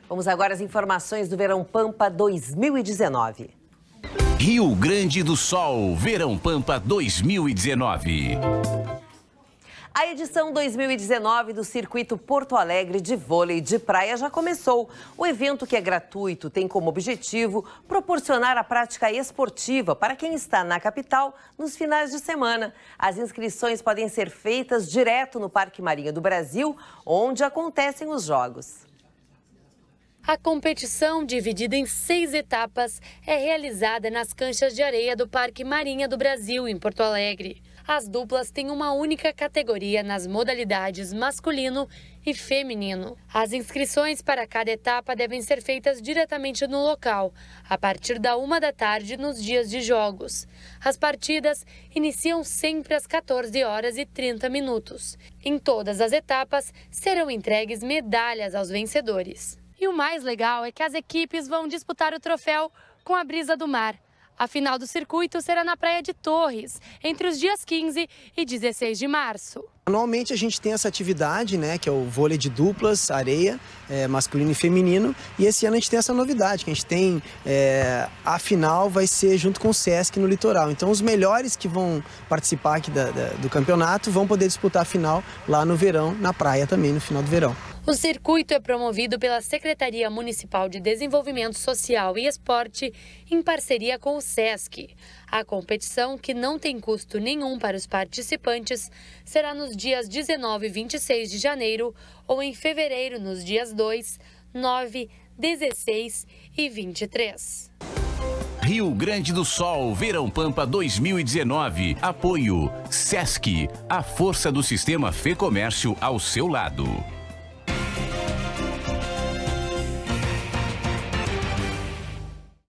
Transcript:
Vamos agora às informações do Verão Pampa 2019. Rio Grande do Sol, Verão Pampa 2019. A edição 2019 do Circuito Porto Alegre de Vôlei de Praia já começou. O evento, que é gratuito, tem como objetivo proporcionar a prática esportiva para quem está na capital nos finais de semana. As inscrições podem ser feitas direto no Parque Marinha do Brasil, onde acontecem os jogos. A competição, dividida em 6 etapas, é realizada nas canchas de areia do Parque Marinha do Brasil, em Porto Alegre. As duplas têm uma única categoria nas modalidades masculino e feminino. As inscrições para cada etapa devem ser feitas diretamente no local, a partir da 1 da tarde nos dias de jogos. As partidas iniciam sempre às 14h30. Em todas as etapas, serão entregues medalhas aos vencedores. E o mais legal é que as equipes vão disputar o troféu com a brisa do mar. A final do circuito será na Praia de Torres, entre os dias 15 e 16 de março. Anualmente a gente tem essa atividade, né, que é o vôlei de duplas, areia, masculino e feminino. E esse ano a gente tem essa novidade, que a gente tem, a final vai ser junto com o Sesc no litoral. Então os melhores que vão participar aqui do campeonato vão poder disputar a final lá no verão, na praia também, no final do verão. O circuito é promovido pela Secretaria Municipal de Desenvolvimento Social e Esporte, em parceria com o Sesc. A competição, que não tem custo nenhum para os participantes, será nos dias 19 e 26 de janeiro ou em fevereiro, nos dias 2, 9, 16 e 23. Rio Grande do Sol, Verão Pampa 2019. Apoio Sesc, a força do sistema Fê Comércio ao seu lado.